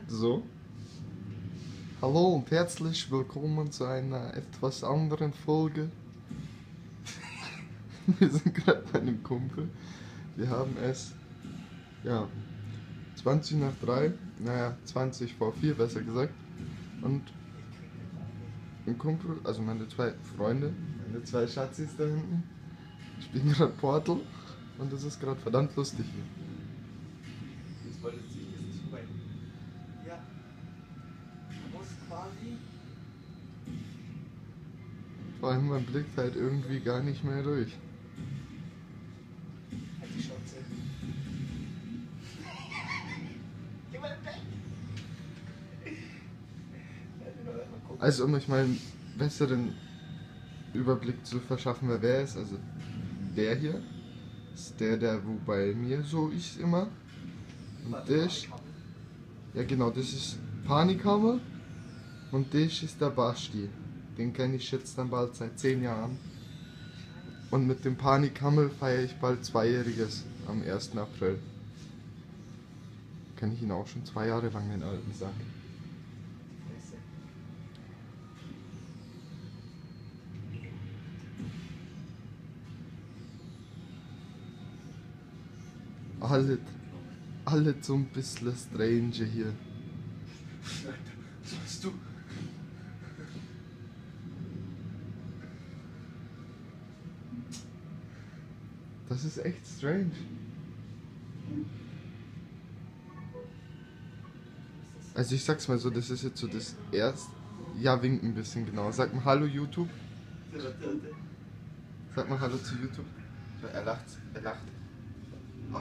So. Hallo und herzlich willkommen zu einer etwas anderen Folge. Wir sind gerade bei einem Kumpel. Wir haben es, ja, 20 nach 3, naja, 20 vor 4 besser gesagt. Und ein Kumpel, also meine zwei Freunde, meine zwei Schatzis da hinten, spielen gerade Portal und es ist gerade verdammt lustig hier. Jetzt wollte es ist vorbei. Ja. Man muss quasi. Vor allem man blickt halt irgendwie gar nicht mehr durch. Halt die Schnauze. Geh mal weg! Also um euch mal einen besseren Überblick zu verschaffen, wer ist, also der hier ist der wo bei mir so ist immer. Und das, ja genau, das ist Panikhammer und das ist der Basti. Den kenne ich jetzt dann bald seit 10 Jahren. Und mit dem Panikhammer feiere ich bald 2-jähriges am 1. April. Kenne ich ihn auch schon 2 Jahre lang, den alten Sack. Alle so ein bisschen strange hier. So bist du. Das ist echt strange. Also ich sag's mal so, das ist jetzt so das erste. Ja, wink ein bisschen genau. Sag mal Hallo YouTube. Sag mal Hallo zu YouTube. Er lacht. Er lacht. Oh.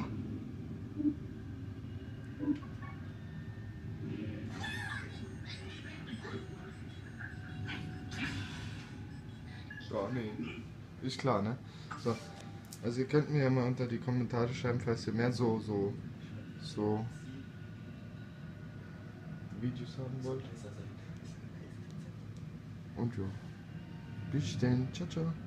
Ja, nee. Ist klar, ne? So. Also ihr könnt mir ja mal unter die Kommentare schreiben, falls ihr mehr so Videos haben wollt. Und ja. Bis dann. Ciao, ciao.